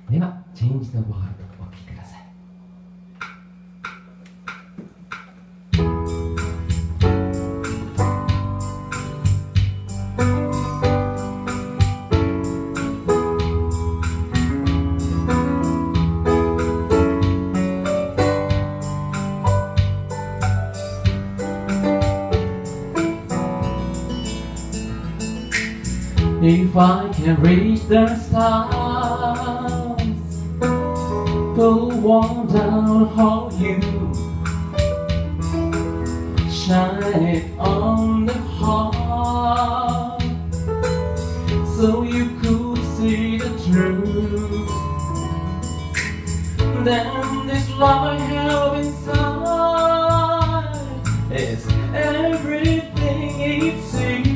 ではチェンジのワールドお聴きください。If I can reach the stars, pull one down on you, shine it on the heart, so you could see the truth. Then this love I have inside is everything it seems.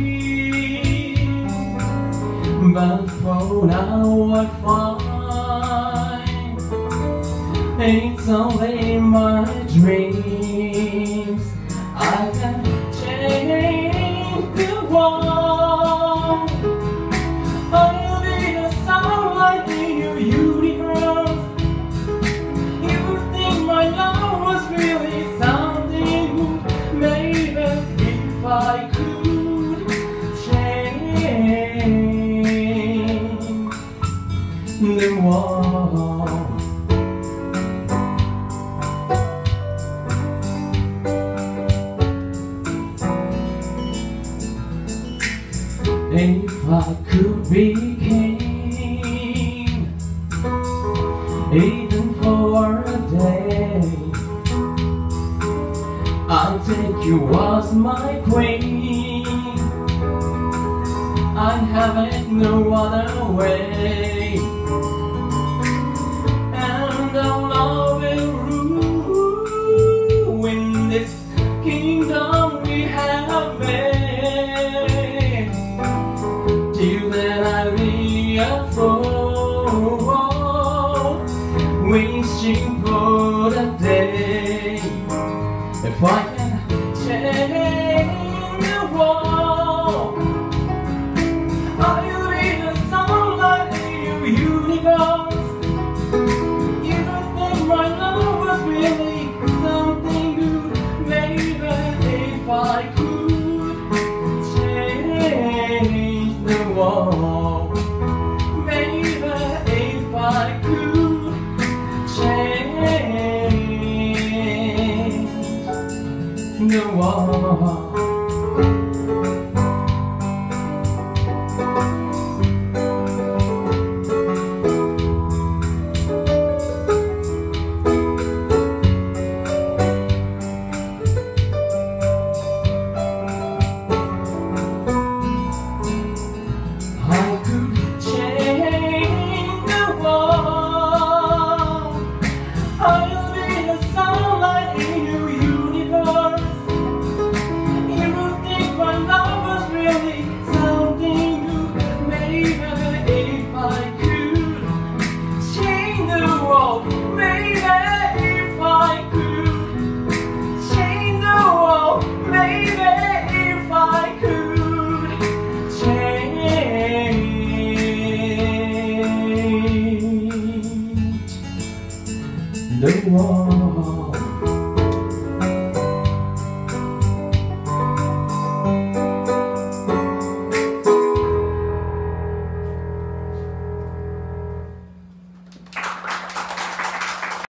But for now I find it's only my dreams. I can change the world. I'll be the sunlight in your universe. You think my love was really something good? Maybe if I could change the world. If I could be king, even for a day, I'd take you as my queen. I have it no other way, and our love will rule in this kingdom we have made. Till then I'll be a fool, wishing for the day if I can change the world. I'll be the sunlight in your universe. You don't think my love was really something good? Maybe if I could change the world. Maybe if I could change the world. The world.